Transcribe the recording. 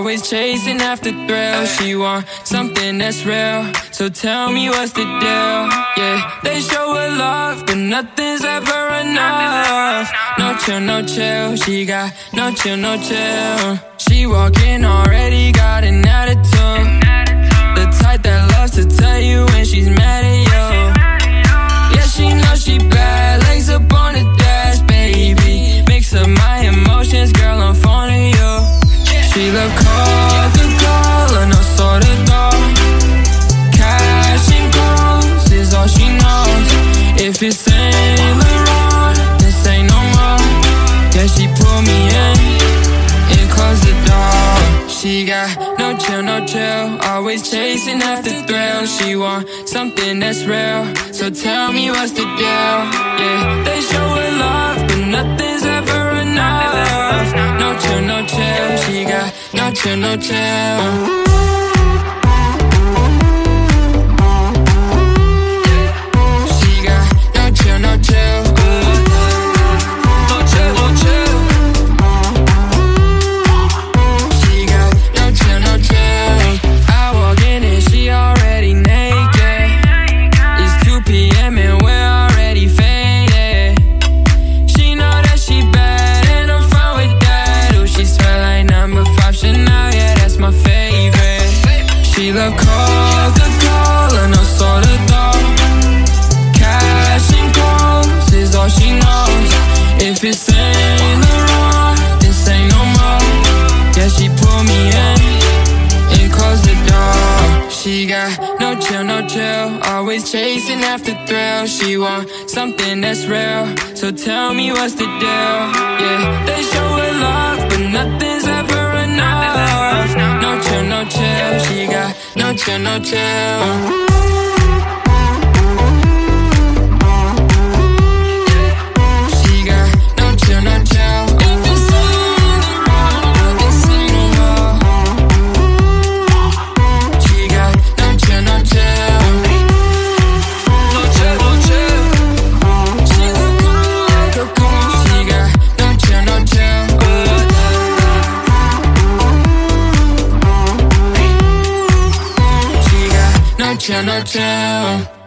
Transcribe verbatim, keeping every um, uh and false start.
always chasing after thrill. She want something that's real, so tell me what's the deal. Yeah, they show her love, but nothing's ever enough. No chill, no chill, she got no chill, no chill. She walking already got an attitude, the type that loves to tell you when she's mad at you. Yeah, she knows she bad, legs up on the dash, baby. Mix up my emotions, girl, I'm phoning you. She love Coca-Cola, no soda though. Cash and goals is all she knows. If it's Saint Laurent, then say no more. Yeah, she pull me in and close the door. She got no chill, no chill, always chasing after thrill. She want something that's real, so tell me what's the deal. Yeah, they show her love, but nothing's ever enough. No chill, no chill, she got no chill, no chill. She love Coca-Cola, no soda though. Cash and goals is all she knows. If it's Saint Laurent, then say no more. Yeah, she pull me in and close the door. She got no chill, no chill, always chasing after thrill. She want something that's real, so tell me what's the deal. Yeah, they show her love, but nothing's ever enough. No chill, no chill, she got no chill, no chill. No chill, no chill.